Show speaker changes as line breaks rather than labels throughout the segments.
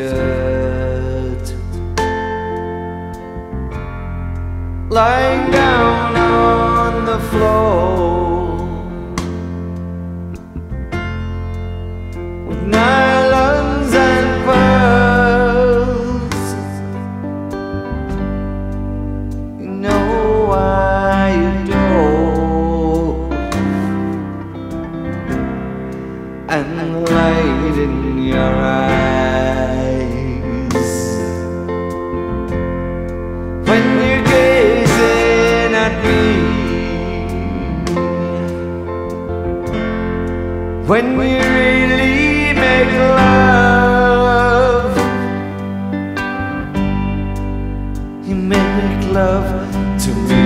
skirt, lying down on the floor with nylons and pearls. You know I adore, and the light in your eyes when you're gazing at me, when we really make love. You make love to me.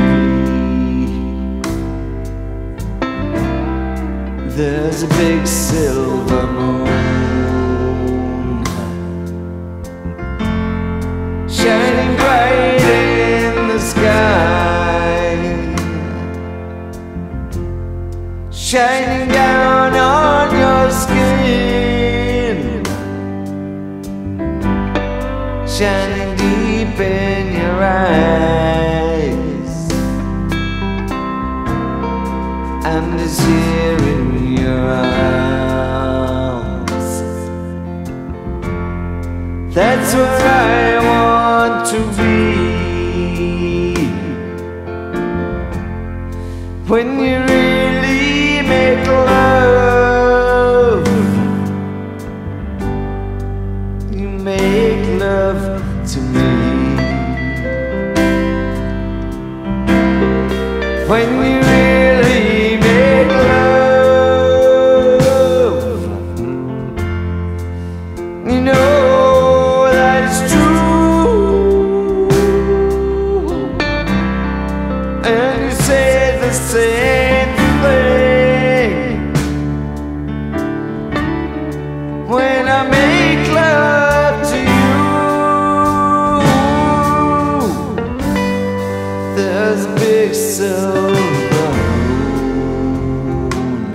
There's a big silver moon shining bright in the sky, shining down on your skin, shining deep in your eyes, and is here in your arms. That's where I want to be when you really make love. You make love to me when you really make love. You know that it's true, and you say the same thing when I make love to you. There's a big silver moon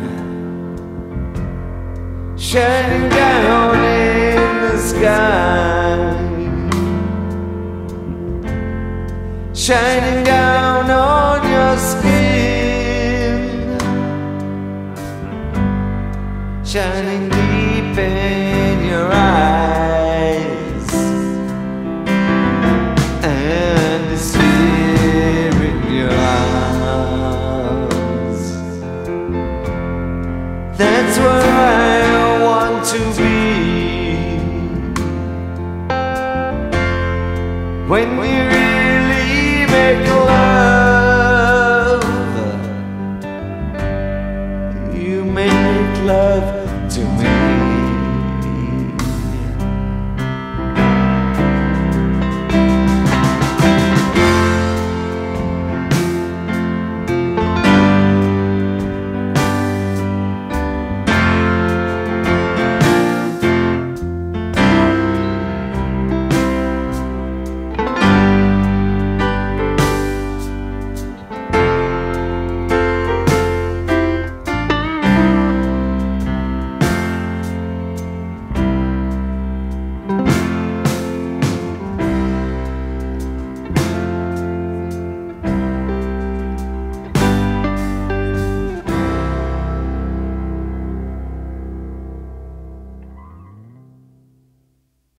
shining down in the sky, shining down on your skin, shining deep in your eyes, and it's here in your arms. That's where I want to be when we're